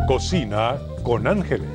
Cocina con Ángeles.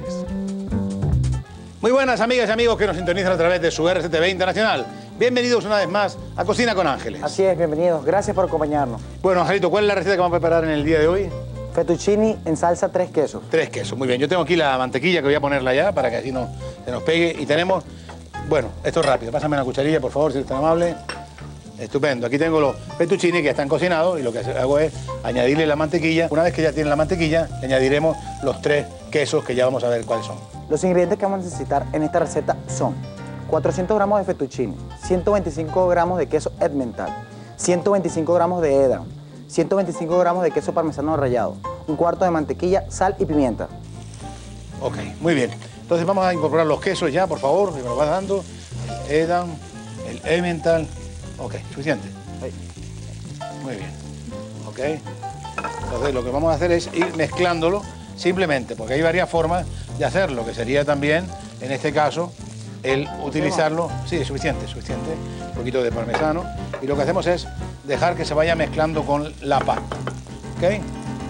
Muy buenas amigas y amigos que nos sintonizan a través de su RCTV Internacional. Bienvenidos una vez más a Cocina con Ángeles. Así es, bienvenidos. Gracias por acompañarnos. Bueno, Angelito, ¿cuál es la receta que vamos a preparar en el día de hoy? Fettuccini en salsa 3 quesos. 3 quesos, muy bien. Yo tengo aquí la mantequilla que voy a ponerla ya para que así no se nos pegue. Y tenemos, bueno, esto es rápido. Pásame una cucharilla, por favor, si eres tan amable. Estupendo. Aquí tengo los fettuccini que ya están cocinados y lo que hago es añadirle la mantequilla. Una vez que ya tiene la mantequilla, le añadiremos los 3 quesos que ya vamos a ver cuáles son. Los ingredientes que vamos a necesitar en esta receta son 400 gramos de fettuccini, 125 gramos de queso Emmental, 125 gramos de edam, 125 gramos de queso parmesano rallado, un cuarto de mantequilla, sal y pimienta. Ok, muy bien. Entonces vamos a incorporar los quesos ya, por favor, que me lo vas dando. El edam, el Emmental. Ok, suficiente. Ahí. Muy bien. Ok. Entonces lo que vamos a hacer es ir mezclándolo simplemente, porque hay varias formas de hacerlo, que sería también, en este caso, el utilizarlo. Sí, es suficiente, suficiente. Un poquito de parmesano. Y lo que hacemos es dejar que se vaya mezclando con la pasta. ¿Ok? Ahí.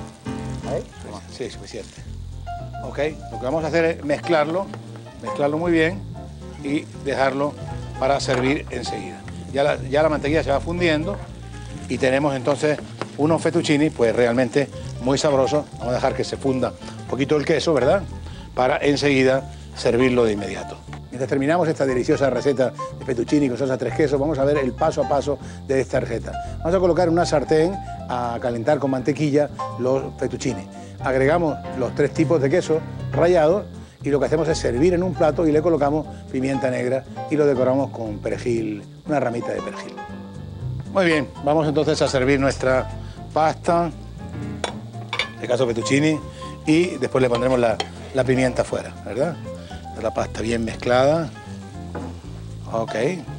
Sí, suficiente. Ok. Lo que vamos a hacer es mezclarlo muy bien y dejarlo para servir enseguida. Ya la mantequilla se va fundiendo y tenemos entonces unos fettuccini pues realmente muy sabrosos. Vamos a dejar que se funda un poquito el queso, ¿verdad? Para enseguida servirlo de inmediato. Mientras terminamos esta deliciosa receta de fettuccini con salsa 3 quesos, vamos a ver el paso a paso de esta receta. Vamos a colocar en una sartén a calentar con mantequilla los fettuccini. Agregamos los 3 tipos de queso rallados y lo que hacemos es servir en un plato y le colocamos pimienta negra y lo decoramos con perejil, una ramita de perejil. Muy bien, vamos entonces a servir nuestra pasta, en este caso fettuccini, y después le pondremos la pimienta afuera, ¿verdad? La pasta bien mezclada. Ok.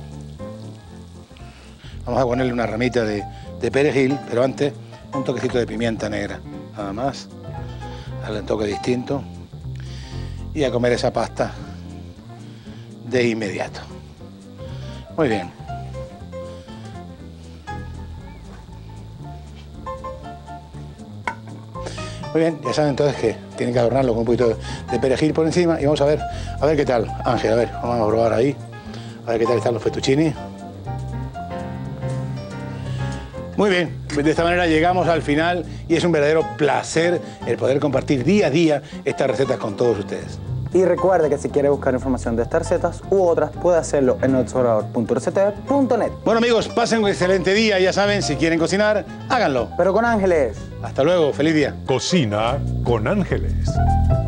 Vamos a ponerle una ramita de perejil, pero antes un toquecito de pimienta negra, nada más. Darle un toque distinto. Y a comer esa pasta de inmediato. Muy bien. Muy bien, ya saben entonces que tienen que adornarlo con un poquito de perejil por encima y vamos a ver qué tal. Ángel, a ver, vamos a probar ahí, a ver qué tal están los fettuccini. Muy bien, de esta manera llegamos al final y es un verdadero placer el poder compartir día a día estas recetas con todos ustedes. Y recuerde que si quiere buscar información de estas recetas u otras, puede hacerlo en explorador.rctv.net. Bueno amigos, pasen un excelente día, ya saben, si quieren cocinar, háganlo. Pero con Ángeles. Hasta luego, feliz día. Cocina con Ángeles.